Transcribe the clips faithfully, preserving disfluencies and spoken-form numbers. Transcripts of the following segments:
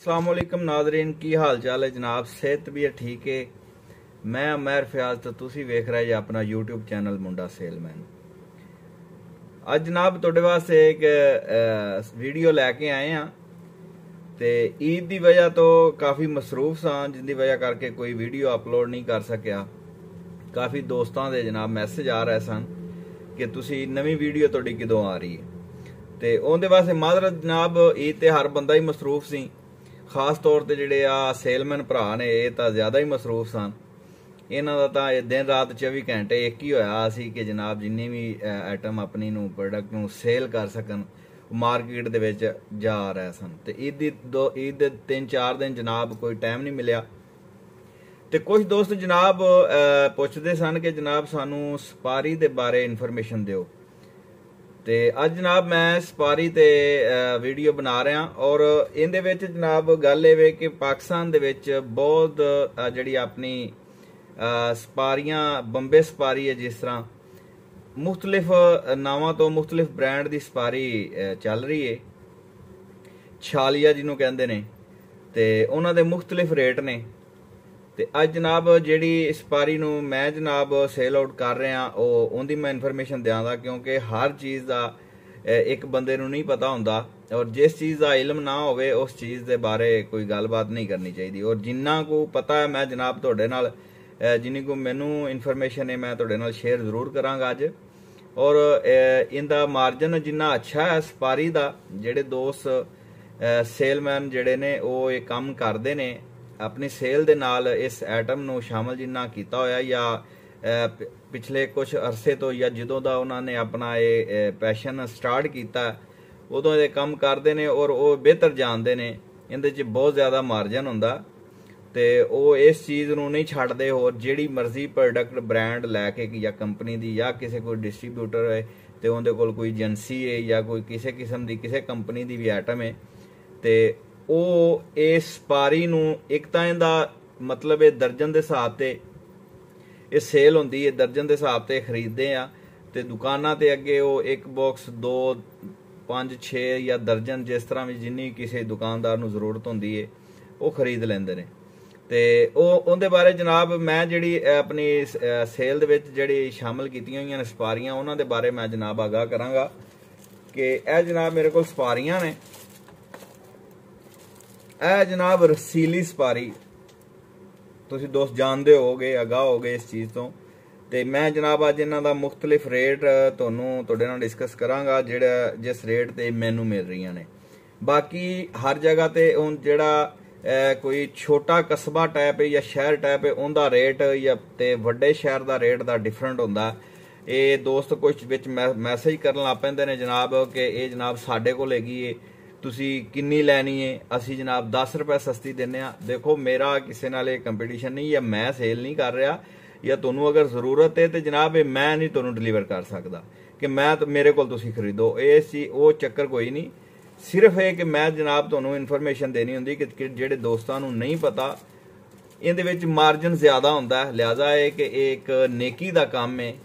अस्सलामुअलैकुम नाजरीन, की हाल चाल है जनाब? सेहत भी है ठीक है। मैं उमैर फयाज तो तुसी वेख रहे जी अपना यूट्यूब चैनल मुंडा सेलमैन। अज जनाब तुहाडे वास्ते एक वीडियो लैके आए हैं ते ईद की वजह तो काफ़ी मसरूफ सा, जिंदी वजह करके कोई वीडियो अपलोड नहीं कर सकिया। काफ़ी दोस्तों के जनाब मैसेज आ रहे सन कि तुसी नवी वीडियो तुहाडी किदों आ रही है, तो उनके वास्ते माजरत जनाब। ईद ते हर बंदा ही मसरूफ सी, खास तौर पर जोड़े आ सेलमैन भरा ने ये तो ज़्यादा ही मसरूफ सन। इन्हों का तो दिन रात चौबी घंटे एक ही होया सी कि जनाब जिन्नी भी आइटम अपनी नू प्रोडक्ट नू सेल कर सकन मार्केट दे विच जा रहे सन। तो ईद दी दो ईद दे तीन चार दिन जनाब कोई टाइम नहीं मिलिया। तो कुछ दोस्त जनाब पुछदे सन कि जनाब सानू सपारी दे बारे इन्फॉर्मेशन दिओ। तो अज जनाब मैं सपारी ते वीडियो बना रहा और इहदे विच जनाब गल ये कि पाकिस्तान दे विच बहुत जिहड़ी अपनी सपारियां बंबे सपारी है, जिस तरह मुख्तलिफ नावां तो मुख्तलिफ ब्रांड की सपारी चल रही है। छालिया जिन्हों कहते हैं तो उन्होंने मुख्तलिफ रेट ने। तो अज जनाब जिहड़ी सपारी नू मैं जनाब सेल आउट कर रहा उनकी मैं इन्फॉर्मेशन देंगा, क्योंकि हर चीज़ का एक बंदे नू नहीं पता होंदा और जिस चीज़ का इलम ना होवे उस चीज़ के बारे कोई गलबात नहीं करनी चाहिए। और जिन्ना को पता है मैं जनाब तुहाडे नाल जिन्नी को मैनू इन्फॉर्मेशन है मैं तुहाडे नाल शेयर जरूर करांगा अज। और इनका मार्जन जिन्ना अच्छा है सपारी का, जिहड़े दोस्त सेलमैन जिहड़े ने वो ये काम करते ने अपनी सेल दे नाल इस आइटम नू शामिल जिन्ना कीता होया या पिछले कुछ अरसे तो या जदों दा उन्होंने अपना ये पैशन स्टार्ट किया उदों ये काम करते हैं और वो बेहतर जानते हैं। इहदे च बहुत ज़्यादा मार्जन हुंदा ते वो इस चीज़ नू नहीं छड्डदे। और जिहड़ी मर्जी प्रोडक्ट ब्रांड लैके या कंपनी दी या किसी कोई डिस्ट्रीब्यूटर है तो उनके कोल कोई एजेंसी है या कोई किसी किस्म की किसी कंपनी की भी आइटम है तो वो इस सपारी नू एक तो इहदा मतलब है दर्जन के हिसाब से ये सेल होंदी है, दर्जन के हिसाब से खरीदते हैं। तो दुकाना ते अगे वो एक बॉक्स दो पाँच छे या दर्जन जिस तरह भी जिन्नी किसी दुकानदार नू जरूरत होंदी है वो खरीद लेंदे ने। तो उनके बारे जनाब मैं जिहड़ी अपनी सेल दे विच जिहड़ी शामिल कीतियां होईयां ने सपारियां उन्हां दे बारे मैं जनाब आगाह करांगा कि यह जनाब मेरे को सपारियां ने। यह जनाब रसीली सपारी तुसीं दोस्त जानते होगे आगाह होगे इस चीज़ तो। तो मैं जनाब अज इन्हां दा मुख्तलिफ रेट तुहानूं तुहाडे नाल डिस्कस करांगा जिहड़ा जिस रेट ते मैनू मिल रही ने। बाकी हर जगह ते हुण जिहड़ा कोई छोटा कस्बा टाइप है या शहर टाइप है उनका रेट या ते वड्डे शहर का रेट का डिफरेंट होंदा। ये दोस्त कुछ विच मैसेज करन लग पैंदे ने जनाब कि ये जनाब साडे कोल हैगी है तुसी किन्नी लैनी है, असी जनाब दस रुपए सस्ती देने। देखो मेरा किसी नाल कंपीटीशन नहीं या मैं सेल नहीं कर रहा या तुहानू अगर जरूरत है तो जनाब ये मैं नहीं तुहानू डिलीवर कर सकता कि मैं तो मेरे को तुसी खरीदो, ये सी वो चक्कर कोई नहीं। सिर्फ ये कि मैं जनाब तुहानू इन्फॉर्मेशन देनी होंदी कि जिहड़े दोस्तां नू नहीं पता इहदे विच मार्जन ज़्यादा होंदा है। लिहाजा है कि एक नेकी दा काम है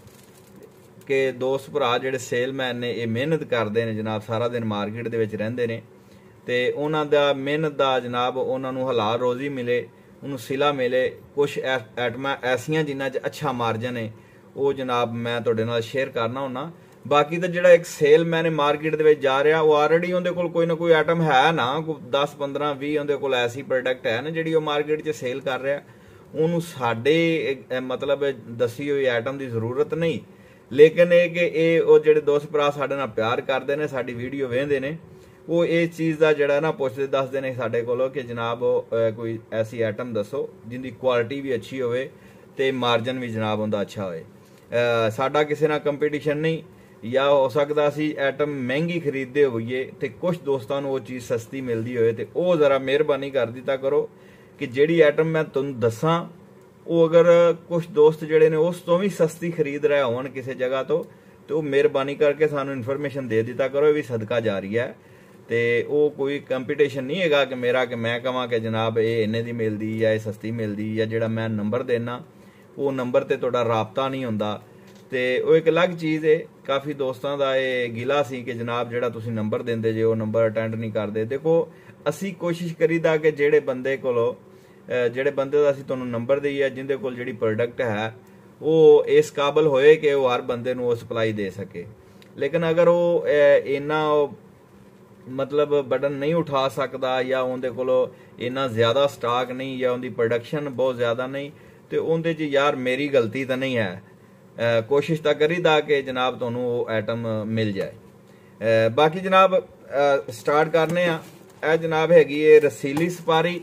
कि दोस्त भरा जिहड़े सेलमैन ने ये मेहनत करते हैं जनाब, सारा दिन मार्केट दे विच रहिंदे ने ते उन्हां दा मेहनत दा जनाब उन्हां नू हलाल रोजी मिले, उन्होंने सिला मिले। कुछ आइटमां ऐसियां जिन्हां च अच्छा मार्जन है वो जनाब मैं तुहाडे नाल शेयर करना हुन्ना। बाकी तो जिहड़ा एक सेलमैन मार्केट दे विच जा रहा वो ऑलरेडी उहदे कोल कोई ना कोई आइटम है ना, कोई दस पंद्रह भी उहदे कोल ऐसी प्रोडक्ट है ना जिहड़ी वो मार्केट च सेल कर रहा, उहनूं साडे मतलब दसी हुई आइटम की जरूरत नहीं। लेकिन ये कि ये वो जिहड़े दोस्त भरा साडे नाल प्यार करते हैं साडी वीडियो वेखदे ने वो इस चीज़ का जिहड़ा ना पुछदे दसदे ने साडे कोलों कि जनाब कोई ऐसी आइटम दसो जिंदी क्वालिटी भी अच्छी होवे ते मार्जन भी जनाब उनका अच्छा होए। साडा किसी नाल कंपीटीशन नहीं या हो सकता असी आइटम महंगी खरीदते होइए तो कुछ दोस्तों को वो चीज़ सस्ती मिलती होए तो वो जरा मेहरबानी कर दिता करो कि जिहड़ी आइटम मैं तुहानूं दसां वो अगर कुछ दोस्त जिहड़े ने उस तो भी सस्ती खरीद रहे होण किसी जगह तो तो मेहरबानी करके सानू इन्फॉर्मेशन दे दिता करो, ये भी सदका जारी है। तो वो कोई कंपीटीशन नहीं है कि मेरा कि मैं कहां कि जनाब ये इन्ने दी मिलदी या ये सस्ती मिलदी या जिहड़ा मैं नंबर देना वो नंबर ते तुहाडा राबता नहीं हुंदा। तो वो एक अलग चीज़ है। काफ़ी दोस्तों का ये गिला सी कि जनाब जिहड़ा तुसीं नंबर देंदे जे वो नंबर अटेंड नहीं करते। देखो ਅਸੀਂ ਕੋਸ਼ਿਸ਼ ਕਰੀਦਾ ਕਿ ਜਿਹੜੇ ਬੰਦੇ ਕੋਲੋਂ ਜਿਹੜੇ ਬੰਦੇ ਦਾ ਅਸੀਂ ਤੁਹਾਨੂੰ ਨੰਬਰ ਦਈਏ ਜਿੰਦੇ ਕੋਲ ਜਿਹੜੀ ਪ੍ਰੋਡਕਟ ਹੈ ਉਹ ਇਸ ਕਾਬਲ ਹੋਏ ਕਿ ਉਹ ਹਰ ਬੰਦੇ ਨੂੰ ਉਹ ਸਪਲਾਈ ਦੇ ਸਕੇ। ਲੇਕਿਨ ਅਗਰ ਉਹ ਇੰਨਾ ਮਤਲਬ ਬਟਨ ਨਹੀਂ ਉਠਾ ਸਕਦਾ ਜਾਂ ਉਹਦੇ ਕੋਲੋਂ ਇੰਨਾ ਜ਼ਿਆਦਾ ਸਟਾਕ ਨਹੀਂ ਜਾਂ ਉਹਦੀ ਪ੍ਰੋਡਕਸ਼ਨ ਬਹੁਤ ਜ਼ਿਆਦਾ ਨਹੀਂ ਤੇ ਉਹਦੇ 'ਚ ਯਾਰ ਮੇਰੀ ਗਲਤੀ ਤਾਂ ਨਹੀਂ ਹੈ। ਕੋਸ਼ਿਸ਼ ਤਾਂ ਕਰੀਦਾ ਕਿ ਜਨਾਬ ਤੁਹਾਨੂੰ ਉਹ ਆਈਟਮ ਮਿਲ ਜਾਏ। ਬਾਕੀ ਜਨਾਬ ਸਟਾਰਟ ਕਰਨੇ ਆ। ਇਹ ਜਨਾਬ ਹੈਗੀ ਇਹ ਰਸੀਲੀ ਸਪਾਰੀ।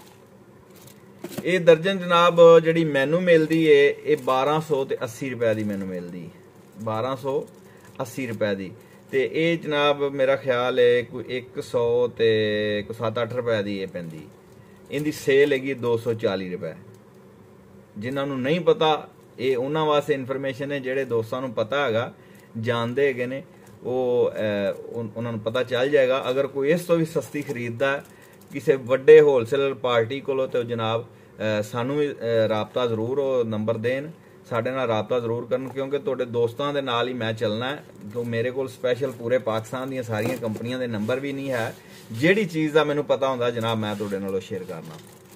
ਇਹ ਦਰਜਨ ਜਨਾਬ ਜਿਹੜੀ ਮੈਨੂੰ ਮਿਲਦੀ ਏ ਇਹ ਬਾਰਾਂ सौ ਤੇ अस्सी रुपए ਦੀ ਮੈਨੂੰ ਮਿਲਦੀ, ਬਾਰਾਂ सौ अस्सी रुपए ਦੀ। ਤੇ ਇਹ ਜਨਾਬ ਮੇਰਾ ਖਿਆਲ ਹੈ ਕੋਈ ਇੱਕ सौ ਤੇ ਕੋਈ ਸੱਤ ਅੱਠ ਰੁਪਏ ਦੀ ਇਹ ਪੈਂਦੀ। ਇਹਦੀ ਸੇਲ ਹੈਗੀ दो सौ चालीस रुपए। ਜਿਨ੍ਹਾਂ ਨੂੰ ਨਹੀਂ ਪਤਾ ਇਹ ਉਹਨਾਂ ਵਾਸਤੇ ਇਨਫੋਰਮੇਸ਼ਨ ਹੈ, ਜਿਹੜੇ ਦੋਸਤਾਂ ਨੂੰ ਪਤਾ ਹੈਗਾ ਜਾਣਦੇ ਹੈਗੇ ਨੇ ਉਹ ਉਹਨਾਂ ਨੂੰ ਪਤਾ ਚੱਲ ਜਾਏਗਾ। ਅਗਰ ਕੋਈ ਇਸ ਤੋਂ ਵੀ ਸਸਤੀ ਖਰੀਦਦਾ ਕਿਸੇ ਵੱਡੇ ਹੋਲਸੇਲਰ ਪਾਰਟੀ ਕੋਲੋਂ ਤੇ ਜਨਾਬ ਸਾਨੂੰ ਵੀ ਰਾਬਤਾ ਜ਼ਰੂਰ ਉਹ ਨੰਬਰ ਦੇਣ, ਸਾਡੇ ਨਾਲ ਰਾਬਤਾ ਜ਼ਰੂਰ ਕਰਨ, ਕਿਉਂਕਿ ਤੁਹਾਡੇ ਦੋਸਤਾਂ ਦੇ ਨਾਲ ਹੀ ਮੈਂ ਚੱਲਣਾ ਹੈ। ਕਿਉਂ ਮੇਰੇ ਕੋਲ ਸਪੈਸ਼ਲ ਪੂਰੇ ਪਾਕਿਸਤਾਨ ਦੀਆਂ ਸਾਰੀਆਂ ਕੰਪਨੀਆਂ ਦੇ ਨੰਬਰ ਵੀ ਨਹੀਂ ਹੈ। ਜਿਹੜੀ ਚੀਜ਼ ਦਾ ਮੈਨੂੰ ਪਤਾ ਹੁੰਦਾ ਜਨਾਬ ਮੈਂ ਤੁਹਾਡੇ ਨਾਲੋਂ ਸ਼ੇਅਰ ਕਰਨਾ।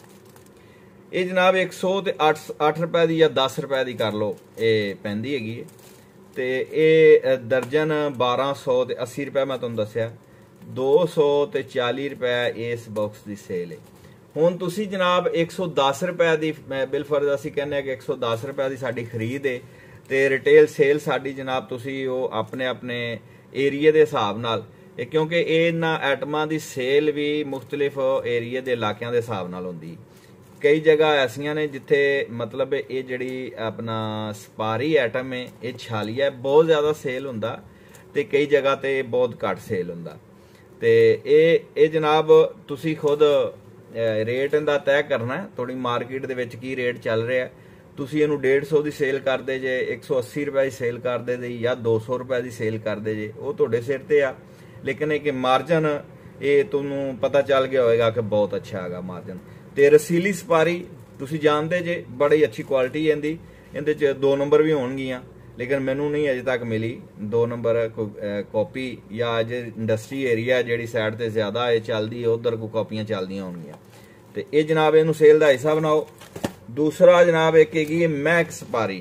ਇਹ ਜਨਾਬ ਇੱਕ सौ ਤੇ ਅੱਠ ਰੁਪਏ ਦੀ ਜਾਂ दस ਰੁਪਏ ਦੀ ਕਰ ਲਓ ਇਹ ਪੈਂਦੀ ਹੈਗੀ। ਤੇ ਇਹ ਦਰਜਨ ਬਾਰਾਂ सौ ਤੇ अस्सी ਰੁਪਏ ਮੈਂ ਤੁਹਾਨੂੰ ਦੱਸਿਆ, दो सौ ਤੇ चालीस ਰੁਪਏ ਇਸ ਬਾਕਸ ਦੀ ਸੇਲ ਹੈ। ਹੁਣ ਤੁਸੀਂ ਜਨਾਬ एक सौ दस ਰੁਪਏ ਦੀ ਬਿਲਫਰਜ਼ ਅਸੀਂ ਕਹਿੰਦੇ ਆ ਕਿ एक सौ दस ਰੁਪਏ ਦੀ ਸਾਡੀ ਖਰੀਦ ਹੈ ਤੇ ਰਿਟੇਲ ਸੇਲ ਸਾਡੀ ਜਨਾਬ ਤੁਸੀਂ ਉਹ ਆਪਣੇ ਆਪਣੇ ਏਰੀਏ ਦੇ ਹਿਸਾਬ ਨਾਲ, ਕਿਉਂਕਿ ਇਹਨਾਂ ਆਈਟਮਾਂ ਦੀ ਸੇਲ ਵੀ ਮੁxtਲਿਫ ਏਰੀਏ ਦੇ ਇਲਾਕਿਆਂ ਦੇ ਹਿਸਾਬ ਨਾਲ ਹੁੰਦੀ। ਕਈ ਜਗ੍ਹਾ ਐਸੀਆਂ ਨੇ ਜਿੱਥੇ ਮਤਲਬ ਇਹ ਜਿਹੜੀ ਆਪਣਾ ਸਪਾਰੀ ਆਈਟਮ ਹੈ ਇਹ ਛਾਲੀਆ ਬਹੁਤ ਜ਼ਿਆਦਾ ਸੇਲ ਹੁੰਦਾ ਤੇ ਕਈ ਜਗ੍ਹਾ ਤੇ ਬਹੁਤ ਘੱਟ ਸੇਲ ਹੁੰਦਾ। ਤੇ ਇਹ ਇਹ ਜਨਾਬ ਤੁਸੀਂ ਖੁਦ ਰੇਟ ਇਹਦਾ ਤੈਅ ਕਰਨਾ ਤੁਹਾਡੀ ਮਾਰਕੀਟ ਦੇ ਵਿੱਚ ਕੀ ਰੇਟ ਚੱਲ ਰਿਹਾ। ਤੁਸੀਂ ਇਹਨੂੰ डेढ़ सौ ਦੀ ਸੇਲ ਕਰਦੇ ਜੇ, एक सौ अस्सी ਰੁਪਏ ਦੀ ਸੇਲ ਕਰਦੇ ਜੇ ਜਾਂ दो सौ ਰੁਪਏ ਦੀ ਸੇਲ ਕਰਦੇ ਜੇ, ਉਹ ਤੁਹਾਡੇ ਸਿਰ ਤੇ ਆ। ਲੇਕਿਨ ਇਹ ਕਿ ਮਾਰਜਨ ਇਹ ਤੁਹਾਨੂੰ ਪਤਾ ਚੱਲ ਗਿਆ ਹੋਵੇਗਾ ਕਿ ਬਹੁਤ ਅੱਛਾ ਹੈਗਾ ਮਾਰਜਨ। ਤੇ ਰਸੀਲੀ ਸਪਾਰੀ ਤੁਸੀਂ ਜਾਣਦੇ ਜੇ ਬੜੀ ਅੱਛੀ ਕੁਆਲਿਟੀ ਇਹਦੀ, ਇਹਦੇ 'ਚ ਦੋ ਨੰਬਰ ਵੀ ਹੋਣਗੀਆਂ ਲੇਕਿਨ ਮੈਨੂੰ ਨਹੀਂ ਅਜੇ ਤੱਕ ਮਿਲੀ ਦੋ ਨੰਬਰ ਕਾਪੀ, ਜਾਂ ਅਜੇ ਇੰਡਸਟਰੀ ਏਰੀਆ ਜਿਹੜੀ ਸਾਈਡ ਤੇ ਜ਼ਿਆਦਾ ਇਹ ਚੱਲਦੀ ਹੈ ਉਧਰ ਕੋਈ ਕਾਪੀਆਂ ਚੱਲਦੀਆਂ ਹੋਣਗੀਆਂ। ਤੇ ਇਹ ਜਨਾਬ ਇਹਨੂੰ ਸੇਲ ਦਾ ਹਿੱਸਾ ਬਣਾਓ। ਦੂਸਰਾ ਜਨਾਬ ਇੱਕ ਹੈਗੀ ਹੈ ਮੈਕਸ ਸਪਾਰੀ,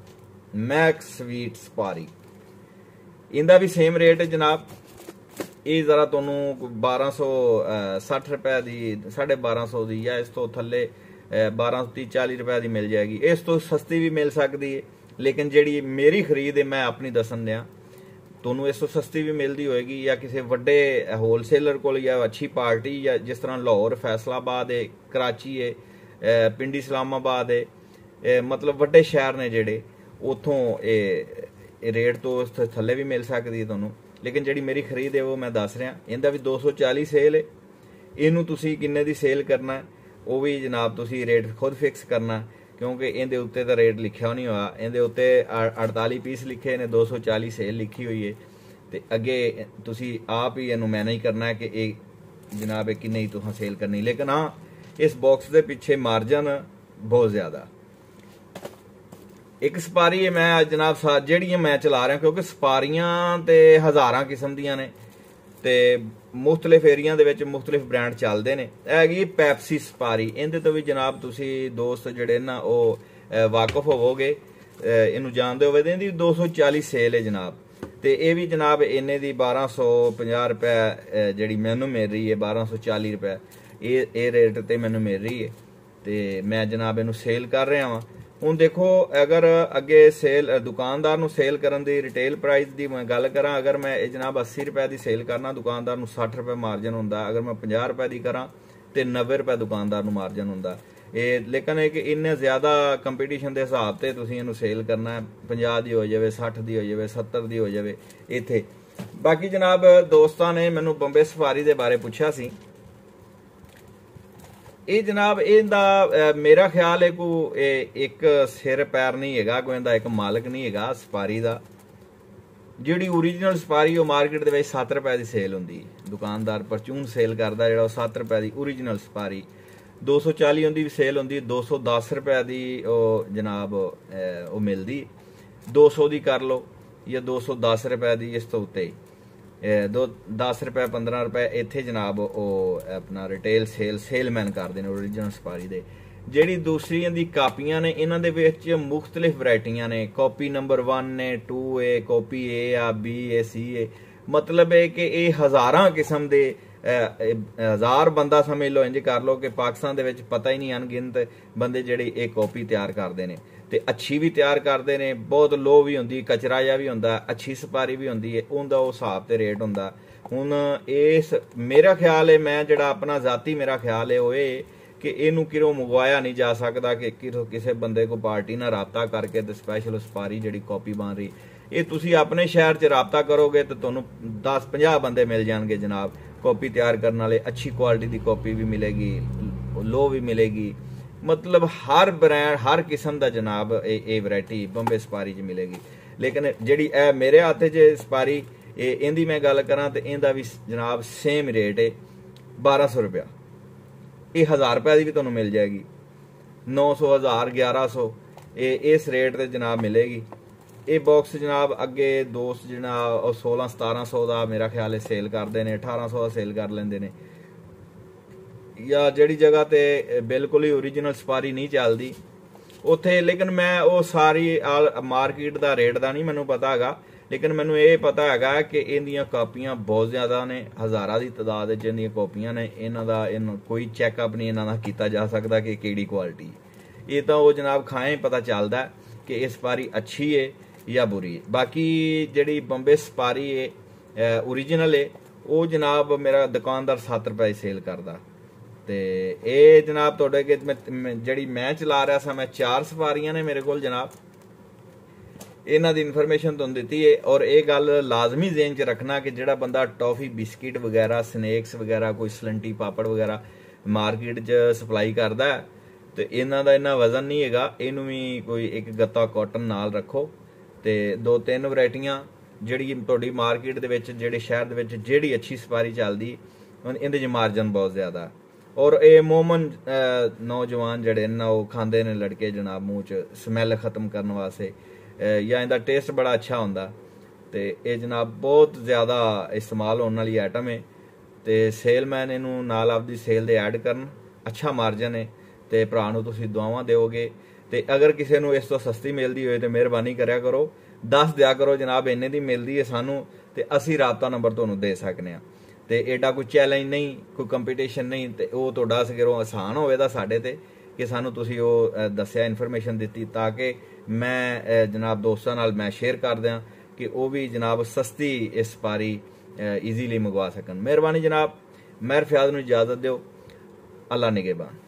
ਮੈਕਸ ਸਵੀਟ ਸਪਾਰੀ। ਇਹਦਾ ਵੀ ਸੇਮ ਰੇਟ ਹੈ ਜਨਾਬ। ਇਹ ਜ਼ਰਾ ਤੁਹਾਨੂੰ बारह सौ साठ रुपए ਦੀ साढ़े बारह सौ ਦੀ ਜਾਂ ਇਸ ਤੋਂ ਥੱਲੇ बारह सौ तीस चालीस रुपए ਦੀ ਮਿਲ ਜਾਏਗੀ। ਇਸ ਤੋਂ ਸਸਤੀ ਵੀ ਮਿਲ ਸਕਦੀ ਹੈ ਲੇਕਿਨ ਜਿਹੜੀ ਮੇਰੀ ਖਰੀਦ ਹੈ ਮੈਂ ਆਪਣੀ ਦੱਸਣ ਦਿਆਂ ਤੁਹਾਨੂੰ ਇਸ ਤੋਂ ਸਸਤੀ ਵੀ ਮਿਲਦੀ ਹੋਏਗੀ ਜਾਂ ਕਿਸੇ ਵੱਡੇ ਹੋਲਸੇਲਰ ਕੋਲ ਜਾਂ ਅੱਛੀ ਪਾਰਟੀ ਜਾਂ ਜਿਸ ਤਰ੍ਹਾਂ ਲਾਹੌਰ, ਫੈਸਲਾਬਾਦ ਹੈ, ਕਰਾਚੀ ਹੈ, ਪਿੰਡੀ ਇਸਲਾਮਾਬਾਦ ਹੈ, ਮਤਲਬ ਵੱਡੇ ਸ਼ਹਿਰ ਨੇ ਜਿਹੜੇ ਉੱਥੋਂ ਇਹ ਰੇਟ ਤੋਂ ਉਸ ਥੱਲੇ ਵੀ ਮਿਲ ਸਕਦੀ ਹੈ ਤੁਹਾਨੂੰ। ਲੇਕਿਨ ਜਿਹੜੀ ਮੇਰੀ ਖਰੀਦ ਹੈ ਉਹ ਮੈਂ ਦੱਸ ਰਿਹਾ। ਇਹਦਾ ਵੀ दो सौ चालीस ਸੇਲ ਹੈ। ਇਹਨੂੰ ਤੁਸੀਂ ਕਿੰਨੇ ਦੀ ਸੇਲ ਕਰਨਾ ਉਹ ਵੀ ਜਨਾਬ ਤੁਸੀਂ ਰੇਟ ਖੁਦ ਫਿਕਸ ਕਰਨਾ, ਕਿਉਂਕਿ ਇਹਦੇ ਉੱਤੇ ਤਾਂ ਰੇਟ ਲਿਖਿਆ ਨਹੀਂ ਹੋਇਆ। ਇਹਦੇ ਉੱਤੇ अड़तालीस ਪੀਸ ਲਿਖੇ ਨੇ, दो सौ चालीस ਸੇਲ ਲਿਖੀ ਹੋਈ ਹੈ ਤੇ ਅੱਗੇ ਤੁਸੀਂ ਆਪ ਹੀ ਇਹਨੂੰ ਮੈਨੇਜ ਕਰਨਾ ਹੈ ਕਿ ਇਹ ਜਨਾਬ ਇਹ ਕਿੰਨੇ ਹੀ ਤੁਸੀਂ ਸੇਲ ਕਰਨੀ। ਲੇਕਿਨ ਹਾਂ ਇਸ ਬਾਕਸ ਦੇ ਪਿੱਛੇ ਮਾਰਜਨ ਬਹੁਤ ਜ਼ਿਆਦਾ। ਇੱਕ ਸਪਾਰੀ ਹੈ ਮੈਂ ਜਨਾਬ ਜਿਹੜੀਆਂ ਮੈਂ ਚਲਾ ਰਿਹਾ, ਕਿਉਂਕਿ ਸਪਾਰੀਆਂ ਤੇ ਹਜ਼ਾਰਾਂ ਕਿਸਮ ਦੀਆਂ ਨੇ ਤੇ ਮੁxtਲਿਫ ਏਰੀਆ ਦੇ ਵਿੱਚ ਮੁxtਲਿਫ ਬ੍ਰਾਂਡ ਚੱਲਦੇ ਨੇ। ਇਹ ਹੈਗੀ ਪੈਪਸੀ ਸਪਾਰੀ। ਇਹਦੇ ਤੋਂ ਵੀ ਜਨਾਬ ਤੁਸੀਂ ਦੋਸਤ ਜਿਹੜੇ ਨਾ ਉਹ ਵਾਕਫ ਹੋਵੋਗੇ, ਇਹਨੂੰ ਜਾਣਦੇ ਹੋਵੇ। ਇਹਦੀ दो सौ चालीस ਸੇਲ ਹੈ ਜਨਾਬ। ਤੇ ਇਹ ਵੀ ਜਨਾਬ ਇਹਨੇ ਦੀ बारह सौ पचास ਰੁਪਏ ਜਿਹੜੀ ਮੈਨੂੰ ਮਿਲ ਰਹੀ ਹੈ, बारह सौ चालीस ਰੁਪਏ ਇਹ ਇਹ ਰੇਟ ਤੇ ਮੈਨੂੰ ਮਿਲ ਰਹੀ ਹੈ ਤੇ ਮੈਂ ਜਨਾਬ ਇਹਨੂੰ ਸੇਲ ਕਰ ਰਿਹਾ ਵਾਂ। ਹੁਣ ਦੇਖੋ ਅਗਰ ਅੱਗੇ ਸੇਲ ਦੁਕਾਨਦਾਰ ਨੂੰ ਸੇਲ ਕਰਨ ਦੀ ਰਿਟੇਲ ਪ੍ਰਾਈਸ ਦੀ ਮੈਂ ਗੱਲ ਕਰਾਂ, ਅਗਰ ਮੈਂ ਇਹ ਜਨਾਬ अस्सी ਰੁਪਏ ਦੀ ਸੇਲ ਕਰਨਾ ਦੁਕਾਨਦਾਰ ਨੂੰ साठ ਰੁਪਏ ਮਾਰਜਨ ਹੁੰਦਾ। ਅਗਰ ਮੈਂ पचास ਰੁਪਏ ਦੀ ਕਰਾਂ ਤੇ नब्बे ਰੁਪਏ ਦੁਕਾਨਦਾਰ ਨੂੰ ਮਾਰਜਨ ਹੁੰਦਾ। ਇਹ ਲੇਕਿਨ ਇਹ ਕਿ ਇੰਨੇ ਜ਼ਿਆਦਾ ਕੰਪੀਟੀਸ਼ਨ ਦੇ ਹਿਸਾਬ ਤੇ ਤੁਸੀਂ ਇਹਨੂੰ ਸੇਲ ਕਰਨਾ, पचास ਦੀ ਹੋ ਜਾਵੇ, साठ ਦੀ ਹੋ ਜਾਵੇ, सत्तर ਦੀ ਹੋ ਜਾਵੇ ਇੱਥੇ। ਬਾਕੀ ਜਨਾਬ ਦੋਸਤਾਂ ਨੇ ਮੈਨੂੰ ਬੰਬੇ ਸਫਾਰੀ ਦੇ ਬਾਰੇ ਪੁੱਛਿਆ ਸੀ। ਇਹ ਜਨਾਬ ਇਹਦਾ ਮੇਰਾ ਖਿਆਲ ਹੈ ਕੋਈ ਇੱਕ ਸਿਰ ਪੈਰ ਨਹੀਂ ਹੈਗਾ, ਕੋਈ ਇਹਦਾ ਇੱਕ ਮਾਲਕ ਨਹੀਂ ਹੈਗਾ ਸਪਾਰੀ ਦਾ। ਜਿਹੜੀ ਓਰੀਜਨਲ ਸਪਾਰੀ ਉਹ ਮਾਰਕੀਟ ਦੇ ਵਿੱਚ सत्त ਰੁਪਏ ਦੀ ਸੇਲ ਹੁੰਦੀ। ਦੁਕਾਨਦਾਰ ਪਰਚੂਨ ਸੇਲ ਕਰਦਾ ਜਿਹੜਾ ਉਹ सत्त ਰੁਪਏ ਦੀ ਓਰੀਜਨਲ ਸਪਾਰੀ। दो सौ चालीस ਹੁੰਦੀ ਵੀ ਸੇਲ ਹੁੰਦੀ, दो सौ दस ਰੁਪਏ ਦੀ ਉਹ ਜਨਾਬ ਉਹ ਮਿਲਦੀ। दो सौ ਦੀ ਕਰ ਲਓ ਜਾਂ दो सौ दस ਰੁਪਏ ਦੀ ਇਸ ਤੋਂ ਉੱਤੇ। दो दस रुपए पंद्रह रुपए इत्थे जनाब ਉਹ अपना रिटेल सेल सेलमैन करते हैं ओरिजिनल सपारी दे। ਜਿਹੜੀ ਦੂਸਰੀਆਂ ਦੀ ਕਾਪੀਆਂ ਨੇ ਇਹਨਾਂ ਦੇ ਵਿੱਚ ਮੁxtਲਿਫ ਵੈਰਾਈਟੀਆਂ ਨੇ, ਕਾਪੀ ਨੰਬਰ वन ਨੇ, टू ए ਕਾਪੀ ए ਆ, बी ए सी ए, मतलब है कि ਇਹ ਹਜ਼ਾਰਾਂ ਕਿਸਮ ਦੇ हज़ार बंदा समझ लो, इंज कर लो कि पाकिस्तान दे विच पता ही नहीं अनगिनत बंदे जिहड़े ये कॉपी तैयार करते हैं ते अच्छी भी तैयार करते हैं, बहुत लो भी होंदी, कचरा जिहा भी होंदा, अच्छी सपारी भी होंदी है, उनका वो हिसाब ते रेट होंदा। हुण इस मेरा ख्याल है, मैं जिहड़ा अपना जाती मेरा ख्याल है वो ये कि इनू किरों मंगवाया नहीं जा सकता कि किसी बंदे को पार्टी नाल राबता करके ते स्पैशल सपारी जिहड़ी कॉपी बन रही, ये तुसी अपने शहर च राबता करोगे तो तुहानू दस पंजाह बंदे मिल जाएंगे जनाब कॉपी तैयार करने वाले, अच्छी क्वालिटी की कॉपी भी मिलेगी, लो भी मिलेगी, मतलब हर ब्रांड हर किस्म का जनाब ये वैरायटी बंबे सपारी च मिलेगी। लेकिन जिहड़ी ए मेरे हत्थ च सपारी इंदी मैं गल करा तो इंदा भी जनाब सेम रेट है बारह सौ रुपया, ये हज़ार रुपये की भी तुहानू मिल जाएगी, नौ सौ हज़ार ग्यारह सौ ये इस रेट से जनाब मिलेगी। ये बॉक्स जनाब अगे दोस्त जनाब सोलह सतारह सौ का मेरा ख्याल है सेल करते हैं, अठारह सौ का सेल कर लेंगे ने, या जिहड़ी जगह ते बिल्कुल ही ओरिजिनल सपारी नहीं चलती उत्थे। लेकिन मैं वो सारी मार्केट का रेट का नहीं मैनू पता है, लेकिन मैनू ये पता है कि इहदियां कापियां बहुत ज़्यादा ने, हज़ारां की तादाद च इहदियां कापियां ने, इन्हां दा इन कोई चैकअप नहीं इन्हां दा कीता जा सकता कि किहड़ी क्वालिटी, ये तो वो जनाब खाएं पता चलता है कि ये सपारी अच्छी है या बुरी है। बाकी जिहड़ी बंबे सपारी है ओरिजिनल है वो जनाब मेरा दुकानदार सत्त रुपए सेल करता, तो ये जनाब तुहाडे अगे जिहड़ी मैं चला रहा सा, मैं चार सपारियां ने मेरे कोल जनाब, इन्हां दी इन्फॉर्मेशन तुहानूं दित्ती है। और ये गल लाजमी ज़हन च रखना कि जिहड़ा बंदा टॉफी बिस्किट वगैरह स्नैक्स वगैरह कोई सलंटी पापड़ वगैरह मार्केट च सप्लाई करदा है तो इन्हां दा इन्ना वजन नहीं हैगा, इनू भी कोई एक गत्ता कॉटन नाल रखो ते दो तीन वैरायटियां जिहड़ी तुहाडी मार्केट दे विच जिहड़े शहर दे विच जिहड़ी अच्छी सपारी चलदी इहदे च मार्जन बहुत ज़्यादा। और ये मोमन नौजवान जिहड़े न वो खांदे ने लड़के जनाब मूँह च स्मैल खत्म करने वास्ते, या इहदा टेस्ट बड़ा अच्छा होंदा, तो ये जनाब बहुत ज़्यादा इस्तेमाल होने वाली आइटम है, तो सेलमैन इनू नाल आपदी सेल दे ऐड करन, अच्छा मार्जन है, तो भरा नूं तुसीं दुआवां दिओगे। तो अगर किसी को इस तो सस्ती मिलती हो तो मेहरबानी करया करो, दस दिया करो जनाब इन्ने दी मिलती है सानू, तो असी राबता नंबर तुहानूं दे सकने आ, तो एडा कोई चैलेंज नहीं, कोई कंपीटिशन नहीं, तो वो तुहाडा सगिरों आसान होवेगा साडे ते कि सानू तुसीं वो दस्सिया इन्फॉर्मेशन दित्ती, ताकि मैं जनाब दोस्तां नाल मैं शेयर कर दियां कि वो भी जनाब सस्ती इस सपारी ईजीली मंगवा सकन। मेहरबानी जनाब, महर फयाज नूं इजाजत दिओ, अल्लाह निगहबान।